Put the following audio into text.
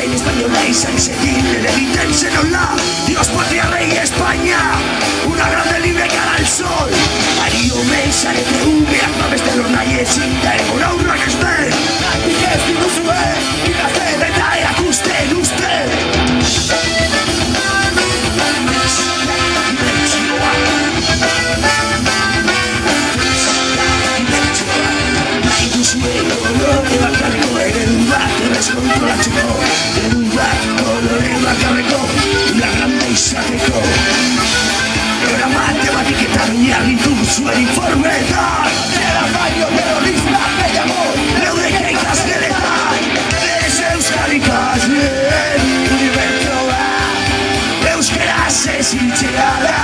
zein española izan segin egiten zen hola. Dios, patria, rey, España, una grande libre cara al sol. Ario meisan eta umeak babeste lor nahi ezin da egon aurrak ez den. Nik ez dituzue, ikasten eta erakusten uste. Kolore bakarreko eredu bat errezkontrolatzeko, eredu bat kolore bakarreko una grande izateko. Programa tematiketan oinarritu zuen informetan, zera baino terrorista gehiago leudeke ikasgeletan. Ez euskal ikasleen unibertsoa, euskaraz ez hiltzea da.